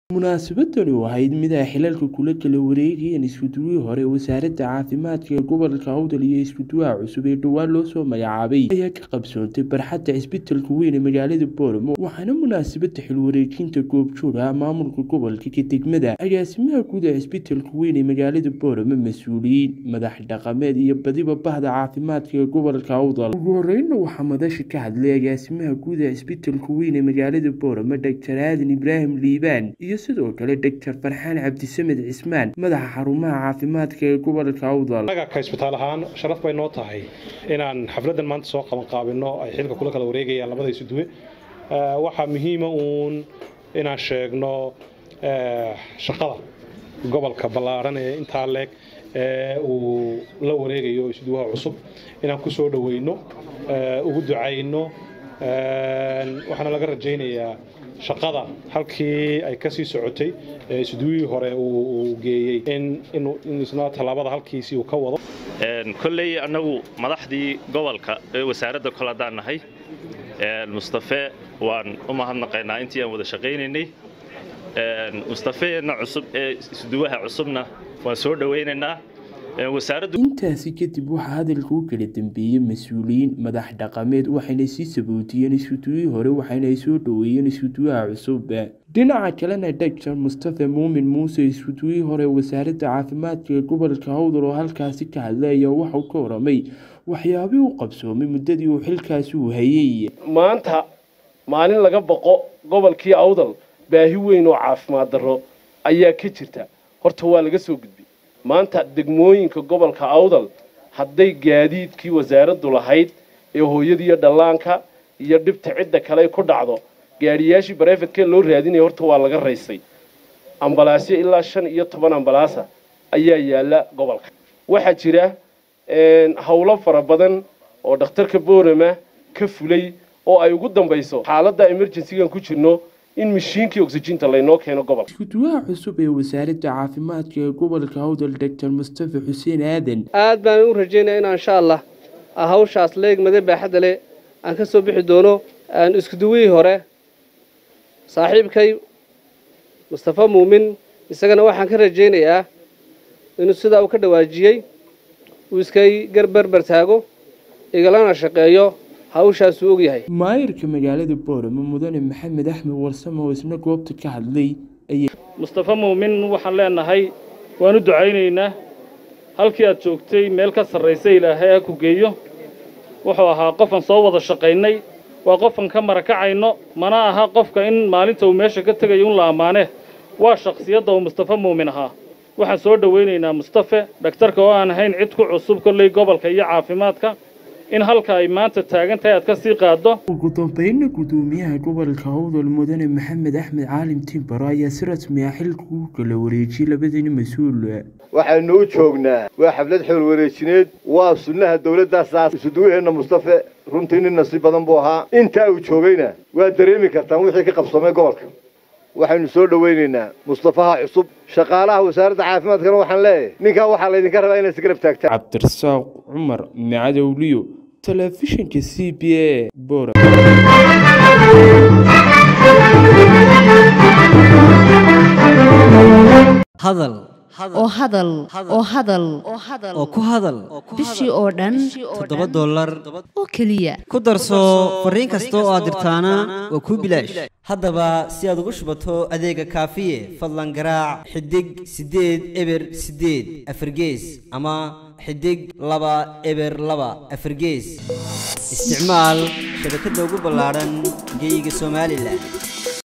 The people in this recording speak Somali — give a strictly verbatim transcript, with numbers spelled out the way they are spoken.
munaasabadani waxay mid ah xilalka kula kala wareegayeen iskuduwihii hore wasaaradda caafimaadka ee gobolka Awdal iyo iskuduwaha cusub ee dhawaan loo soo magacaabay ayaa ka qabsoontay barxadda isbitaalka weyn ee magaalada Booramo waxaana munaasabadda xil wareejinta goobjoog ah maamulka gobolka ka degmada agaasimaha guud ee isbitaalka weyn ee magaalada Booramo mas'uuliyiin madax dhaqameed iyo badiba bahda caafimaadka ee gobolka Awdal ugu horreyn waxa madasha ka hadlay agaasimaha guud ee isbitaalka weyn ee magaalada Booramo Doctor Aadan Ibraahim Liibaan sidoo kale Doctor Farxaan Cabdisamed Cismaan madaxa xarumaha caafimaadka ee gobolka Awdal anaga ka isbitaal ahaan sharaf bay noo tahay inaan xafladan maanta soo qaban qaabino ay xilka kula kala wareegayaan labada isuduwe waxa muhiim ah uun inaan sheegno shaqada gobolka ballaaran ee inta leeg ee uu la wareegayo isuduwaha cusub inaan ku soo dhaweyno ugu ducayno waxaana laga rajaynayaa shaqada halkii ay ka sii socotay isduwii hore uu geeyay in in isna talaabada halkiisii uu ka wado een kulay anagu madaxdii gobolka ee wasaaradda koladaan nahay een Mustafa waan u mahadnaqaynaa intii aan wada shaqaynaynay een Mustafaana cusub ee isduwaha cusubna waan soo dhaweynaynaa wasaaraddu intaasi kadib waxa hadalka u kala dambeeyay mas'uuliyiin madax dhaqameed waxayna sii sabootiyeen iskuduwii hore waxayna soo dhaweeyeen iskuduwaha cusub dhinaca kalena Doctor Mustafa Muumin Muuse iskuduwii hore wasaaradda caafimaadka ee gobolka Awdal oo halkaasi ka hadlay waxa uu ka waramay waxyaabihii uu qabsoomay muddadii uu xilkaasi u hayay maanta maalin laga baqo gobolkii Awdal baahi weyn oo caafimaad darro ayaa ka jirta horta waa laga soo gudbay maanta degmooyinka gobolka Awdal hadday gaadiidkii wasaaraddu lahayd ee hooyadii dhallaanka iyo dhibta cidda kale ku dhacdo gaariyaashii private loo raadinay horta waa laga raysay ambalaasyo ilaa shan iyo toban ambalaasa ayaa yaala gobolka waxa jira een hawlo fara badan oo dhakhtarka Boorama ka fulay oo ay ugu dambayso xaaladda emergency-gan ku jirno in mishiinkii oxygen-ta laynoo keeno gobolka iskuduwaha cusub ee wasaaradda caafimaadka ee gobolka Awdal Doctor Mustafa Xuseen Aadan aad baan u rajaynayaa in insha Allah hawshaas leegmada baaxad leh aan ka soo bixi doono aan iskuduwihii hore saaxiibkay Mustafa Muumin isagana waxaan ka rajaynayaa inuu sida uu ka dhawaajiyay uu iskay garbar bartaago igalana shaqeeyo hawshaas uu og yahay maayirka magaalada Booramo mudane Maxamed Axmed Warsamo oo isna goobta ka hadlay ay Mustafa Muumin waxaan leenahay waan u ducaynaynaa halkii aad joogtay meel ka sarreysay Ilaahay ku geeyo wuxuu ahaa qofan soo wada shaqaynay waa qofan ka marakacayno mana aha qofka in maalinta uu meesha ka tagay un la amaane waa shakhsiyadda uu Mustafa Muumin ahaa waxaan soo dhaweynaynaa Mustafa dhaktarka oo aan ahayn cid ku cusub kulay gobolka iyo caafimaadka in halka ay maanta taagan tahay aad ka sii qaado ugu dambeynna gudoomiyaha gobolka Awdal mudane Maxamed Axmed Caalim Timbaro ayaa si rasmi ah xilka u kala wareejiyay labadii mas'uul waxaanu u joognaa waa xaflad xil wareejineed waa sunnaha dawladda saas isduweena Mustafa runtii nin nasiib badan buu ahaa inta uu joogayna waa dareemi kartaan wixii ka qabsamay gobolka waxaanu soo dhaweynaynaa Mustafa cusub shaqaalaha wasaaradda caafimaadka waxaan leeyahay ninka waxa la idinka rabaa inay si garab taagtaan Cabdirasaaq Cumar Macadowliyo telefishinka C B A Booramo hadal oo hadal oo hadal oo ku hadal bishii oo dhan toddoba dollar oo kaliya ku darso fariin kasta oo aad dirtaana waa ku bilaash haddaba si aad ugu shubato adeega kaafiye fadlan garaac xidig sideed eber sideed afargees ama xidig laba eber laba afargees isticmaal shabakadda ugu ballaaran geyga Soomaaliland.